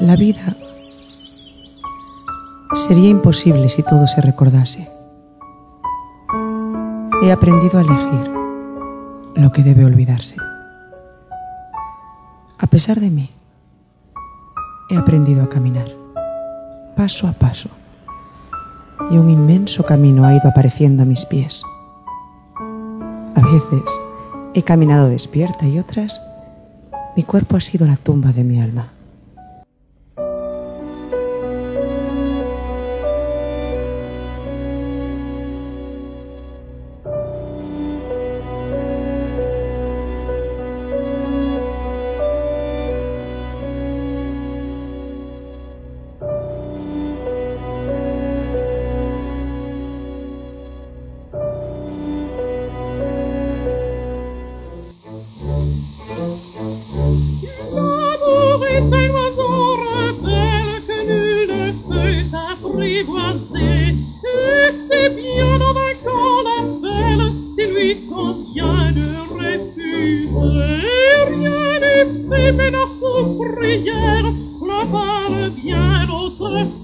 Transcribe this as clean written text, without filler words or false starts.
La vida sería imposible si todo se recordase. He aprendido a elegir lo que debe olvidarse. A pesar de mí, he aprendido a caminar, paso a paso, y un inmenso camino ha ido apareciendo a mis pies. A veces he caminado despierta y otras, mi cuerpo ha sido la tumba de mi alma. Et c'est bien en vainquant la selle qu'il lui convient de refuser. Rien n'est fait mais la souffrière, la balle bien autre